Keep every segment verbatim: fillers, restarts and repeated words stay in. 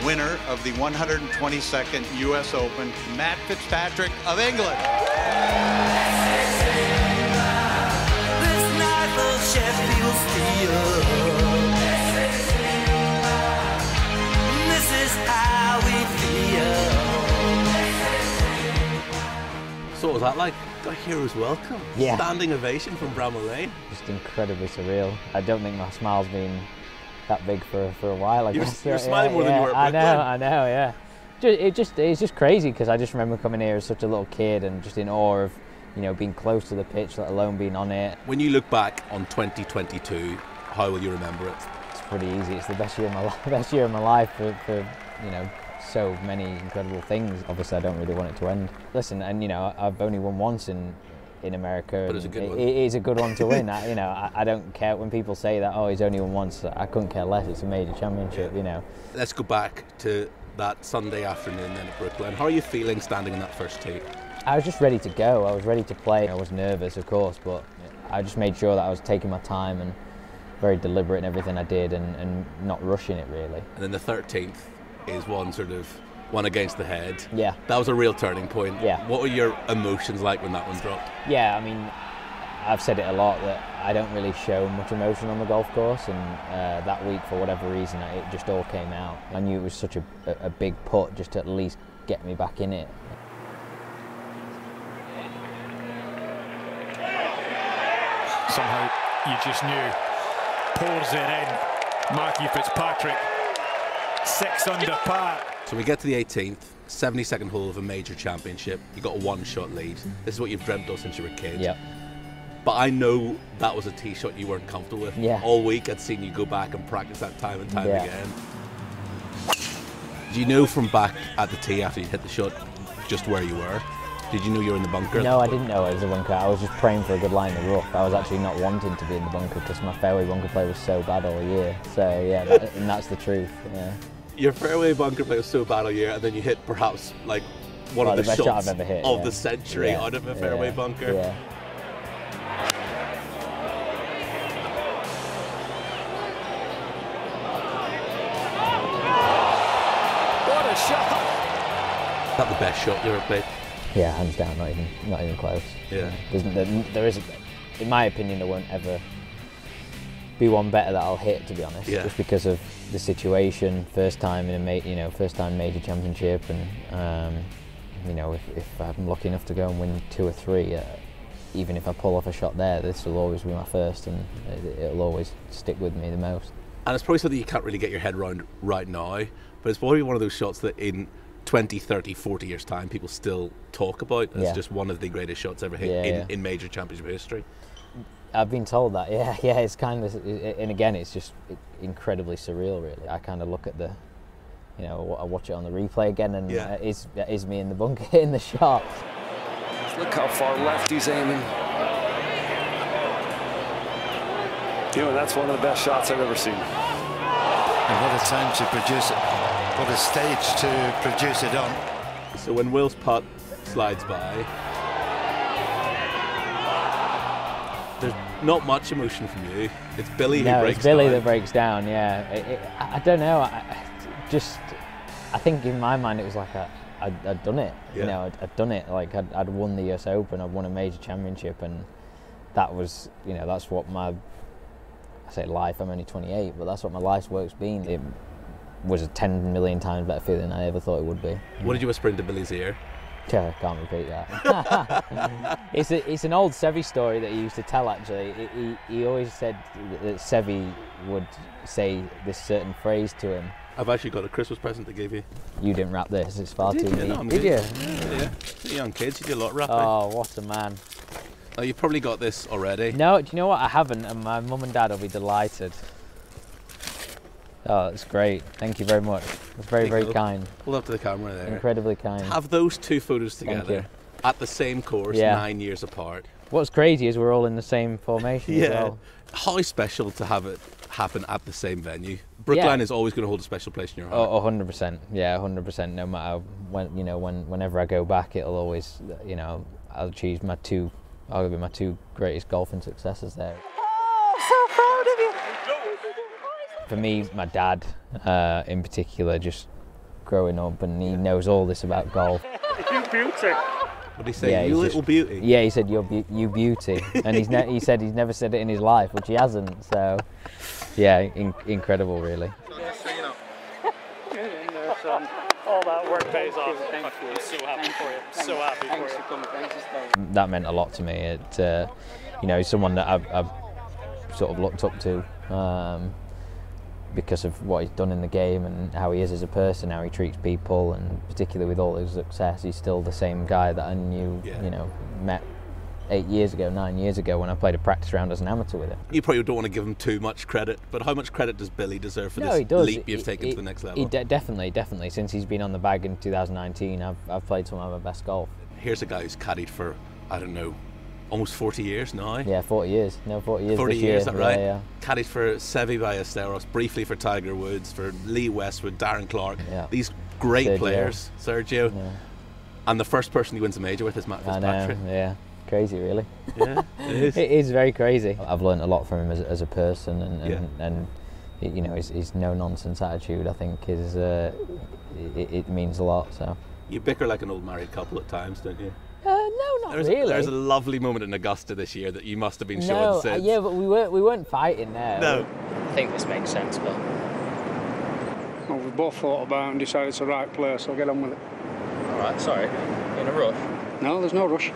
winner of the one hundred twenty-second U S Open, Matt Fitzpatrick of England. So what was that like? Got a hero's welcome. Yeah. Standing ovation from Bramall Lane. Just incredibly surreal. I don't think my smile's been that big for for a while. I You're, guess. you're yeah, smiling more yeah, than you were I at know, Brooklyn. I know, yeah. Just, it just it's just crazy because I just remember coming here as such a little kid and just in awe of, you know, being close to the pitch, let alone being on it. When you look back on twenty twenty-two, how will you remember it? It's pretty easy. It's the best year of my life. Best year of my life for, for you know, so many incredible things. Obviously, I don't really want it to end. Listen, and you know, I've only won once in in America. But it's a good it, one. It is a good one to win. I, you know, I, I don't care when people say that. Oh, he's only won once. I couldn't care less. It's a major championship. Yeah. You know. Let's go back to that Sunday afternoon then at Brooklyn. How are you feeling standing in that first tee? I was just ready to go. I was ready to play. I was nervous, of course, but I just made sure that I was taking my time and very deliberate in everything I did and, and not rushing it really. And then the thirteenth is one sort of one against the head. Yeah. That was a real turning point. Yeah. What were your emotions like when that one dropped? Yeah, I mean, I've said it a lot that I don't really show much emotion on the golf course, and uh, that week, for whatever reason, it just all came out. I knew it was such a, a big putt just to at least get me back in it. Somehow you just knew. Pours it in. Matthew Fitzpatrick, six under par. So we get to the eighteenth, seventy-second hole of a major championship. You got a one-shot lead. This is what you've dreamt of since you were a kid. Yep. But I know that was a tee shot you weren't comfortable with. Yeah. All week I'd seen you go back and practice that time and time Yeah. again. Do you know from back at the tee after you hit the shot just where you were? Did you know you were in the bunker? No, I didn't know it was a bunker. I was just praying for a good line in the rough. I was actually not wanting to be in the bunker because my fairway bunker play was so bad all year. So yeah, that, and that's the truth. Yeah. Your fairway bunker play was so bad all year, and then you hit perhaps like one Well, of the, the best shots shot I've ever hit, of yeah. the century Yeah, out of a fairway yeah, bunker. Yeah. What a shot! Is that the best shot you ever played? Yeah, hands down, not even, not even close. Yeah. There's, there, there is, in my opinion, there won't ever be one better that I'll hit, to be honest. Yeah. Just because of the situation, first time in a, ma you know, first time major championship, and um, you know, if, if I'm lucky enough to go and win two or three, uh, even if I pull off a shot there, this will always be my first, and it, it'll always stick with me the most. And it's probably something you can't really get your head around right now, but it's probably one of those shots that in twenty, thirty, forty years time people still talk about as Yeah. just one of the greatest shots ever hit Yeah, in, yeah. in major championship history. I've been told that, yeah, yeah. It's kind of, and again, it's just incredibly surreal, really. I kind of look at the, you know, I watch it on the replay again, and Yeah. uh, is is me in the bunker hitting the shot. Look how far left he's aiming. You know, that's one of the best shots I've ever seen. And what a time to produce it. What a stage to produce it on. So when Will's putt slides by, there's not much emotion from you. It's Billy who No, breaks it's Billy down. that breaks down. Yeah, it, it, I, I don't know. I, I just, I think in my mind it was like I, I'd, I'd done it. Yeah. You know, I'd, I'd done it. Like I'd, I'd won the U S Open. I'd won a major championship, and that was, you know, that's what my, I say life. I'm only twenty-eight, but that's what my life's work's been. It was a ten million times better feeling than I ever thought it would be. What did you whisper into Billy's ear? Yeah, I can't repeat that. it's a, it's an old Seve story that he used to tell. Actually, he, he, he always said that Seve would say this certain phrase to him. I've actually got a Christmas present to give you. You didn't wrap this. It's far Did too you? neat. No, I'm Did good. you? Yeah, yeah. For young kids, you do a lot of wrapping. Oh, what a man! Oh, you've probably got this already. No, do you know what? I haven't, and my mum and dad will be delighted. Oh, that's great. Thank you very much. That's very, very Go. kind. Hold up to the camera there. Incredibly kind. Have those two photos Thank together you. at the same course, Yeah. nine years apart. What's crazy is we're all in the same formation as Yeah. well. How special to have it happen at the same venue. Brookline Yeah. is always going to hold a special place in your heart. Oh, one hundred percent. Yeah, one hundred percent. No matter when, you know, when whenever I go back, it'll always, you know, I'll achieve my two, arguably my two greatest golfing successes there. Oh, so proud of you. For me, my dad, uh, in particular, just growing up, and he knows all this about golf. You beauty. What did he say? Yeah, you he's little just- beauty. Yeah, he said, "You're be you beauty," and he's ne he said he's never said it in his life, which he hasn't. So, yeah, in incredible, really. All that work pays off. Thank you. I'm so happy for you. I'm so happy for you. That meant a lot to me. It, uh, you know, he's someone that I've, I've sort of looked up to um, because of what he's done in the game and how he is as a person, how he treats people, and particularly with all his success, he's still the same guy that I knew, Yeah. you know, met eight years ago, nine years ago when I played a practice round as an amateur with him. You probably don't want to give him too much credit, but how much credit does Billy deserve for No, this he does. leap you've He- taken he- to the next level? He de definitely, definitely. Since he's been on the bag in two thousand nineteen, I've, I've played some of my best golf. Here's a guy who's caddied for, I don't know, almost forty years now. Yeah, forty years. No, forty years forty this years, year. is that right? Yeah, yeah. Caddied for Seve Ballesteros, briefly for Tiger Woods, for Lee Westwood, Darren Clark. Yeah. These great Sergio. players, Sergio. Yeah. And the first person he wins a major with is Matt I Fitzpatrick. know, yeah. Crazy, really. Yeah, it is. It is very crazy. I've learned a lot from him as, as a person, and, and, Yeah. and you know, his, his no-nonsense attitude, I think, is uh, it, it means a lot. So. You bicker like an old married couple at times, don't you? Uh, no, not There's, really. there's a lovely moment in Augusta this year that you must have been no, showing uh, since. yeah, but we weren't we weren't fighting there. No. I think this makes sense, but. Well, we both thought about it and decided it's the right place, so get on with it. All right, sorry. In a rush. No, there's no rush.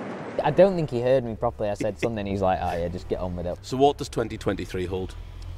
I don't think he heard me properly. I said something. He's like, "Oh yeah, just get on with it." So what does twenty twenty-three hold?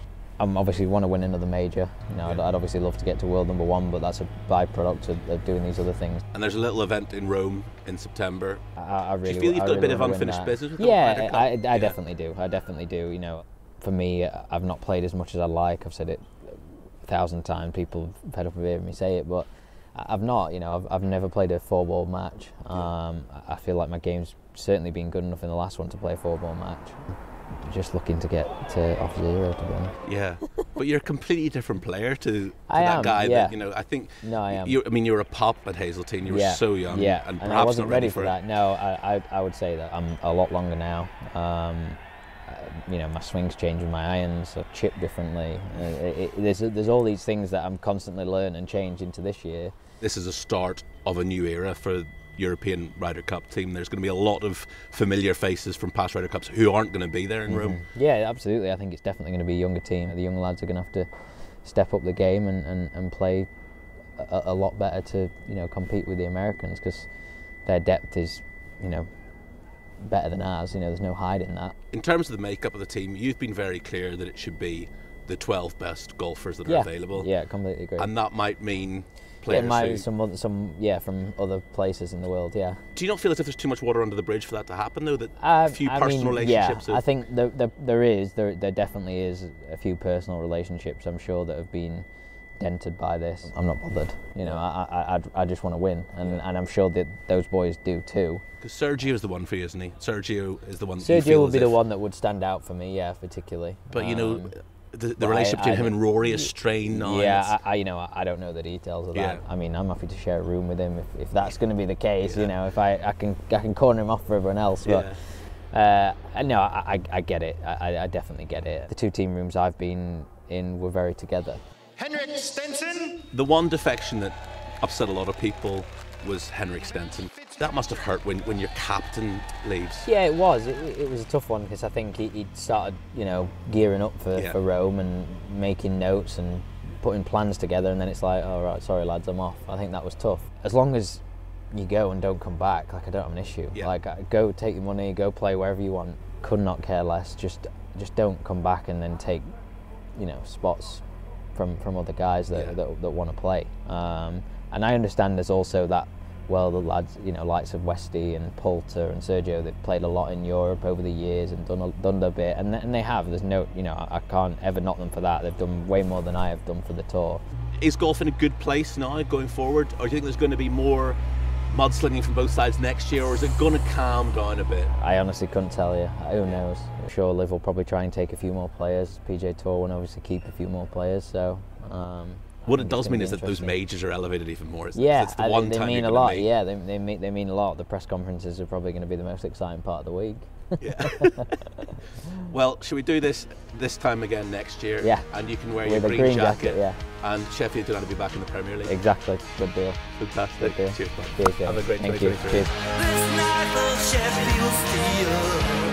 I um, obviously want to win another major. You know, I'd, Yeah. I'd obviously love to get to world number one, but that's a byproduct of, of doing these other things. And there's a little event in Rome in September. I, I really, Do you feel you've I got a really bit of wanna win unfinished that. business with the Yeah, Ryder Cup? I, I Yeah. definitely do. I definitely do. You know, for me, I've not played as much as I like. I've said it a thousand times. People have fed up of hearing me say it, but I've not. You know, I've, I've never played a four-ball match. Um, I feel like my game's certainly been good enough in the last one to play a four-ball match. Just looking to get to off zero, to be honest. Yeah, but you're a completely different player to, to I that am, guy. yeah. That, you know, I think. No, I am. You, I mean, you were a pup at Hazeltine. You were yeah, so young. yeah, and, and perhaps I wasn't not ready, ready for it. that. No, I, I, I would say that I'm a lot longer now. Um, uh, you know, my swing's changing, my irons are chipped differently. Uh, it, it, there's there's all these things that I'm constantly learning and change into this year. This is a start of a new era for European Ryder Cup team. There's going to be a lot of familiar faces from past Ryder Cups who aren't going to be there in Mm-hmm. Rome. Yeah, absolutely. I think it's definitely going to be a younger team. The young lads are going to have to step up the game and, and, and play a, a lot better to, you know, compete with the Americans, because their depth is, you know, better than ours. You know, there's no hiding that. In terms of the makeup of the team, you've been very clear that it should be the twelve best golfers that are Yeah, available. yeah, completely agree. And that might mean Yeah, players it might who... be some other, some yeah from other places in the world. Yeah. Do you not feel as if there's too much water under the bridge for that to happen, though? That Uh, a few I personal mean, relationships. Yeah, have- I think there, there, there is, there, there definitely is a few personal relationships, I'm sure, that have been dented by this. I'm not bothered. You know, I, I, I, I just want to win, and, Yeah. and I'm sure that those boys do too. Because Sergio is the one for you, isn't he? Sergio is the one. That you Sergio feel would as be the if- one that would stand out for me, yeah, particularly. But you know, Um, the, the but relationship I- between I him and don't- Rory is strained now. and Yeah, it's- I, I, you know, I don't know the details of that. Yeah. I mean, I'm happy to share a room with him if, if that's going to be the case. Yeah. You know, if I, I can I can corner him off for everyone else. But Yeah. uh, no, I, I, I get it. I, I definitely get it. The two team rooms I've been in were very together. Henrik Stenson. The one defection that upset a lot of people was Henrik Stenson. That must have hurt when, when your captain leaves. Yeah, it was. It, it was a tough one because I think he, he'd started, you know, gearing up for, Yeah. for Rome and making notes and putting plans together, and then it's like, oh, right, sorry lads, I'm off. I think that was tough. As long as you go and don't come back, like, I don't have an issue. Yeah. Like, go take your money, go play wherever you want. Could not care less. Just just don't come back and then take, you know, spots from, from other guys that, Yeah. that, that want to play. Um, and I understand there's also that, well, the lads, you know, likes of Westy and Poulter and Sergio, they've played a lot in Europe over the years and done a, done a bit, and, and they have. There's no, you know, I, I can't ever knock them for that. They've done way more than I have done for the tour. Is golf in a good place now going forward, or do you think there's going to be more mudslinging from both sides next year, or is it going to calm down a bit? I honestly couldn't tell you. Who knows? I'm sure Liv will probably try and take a few more players. P G A Tour will obviously keep a few more players. So. Um, What I it think it's does gonna mean be is that those interesting. majors are elevated even more. Isn't it? Yeah, It's the I one think they time mean you're a gonna lot. meet. Yeah, they, they mean they mean a lot. The press conferences are probably going to be the most exciting part of the week. Yeah. Well, should we do this this time again next year? Yeah. And you can wear With your a green, green jacket. jacket, yeah. And Sheffield going to be back in the Premier League. Exactly. Good deal. Fantastic. Good deal. Cheers, man. Cheers, Jamie. Have a great Thank you. twenty twenty-three. Cheers.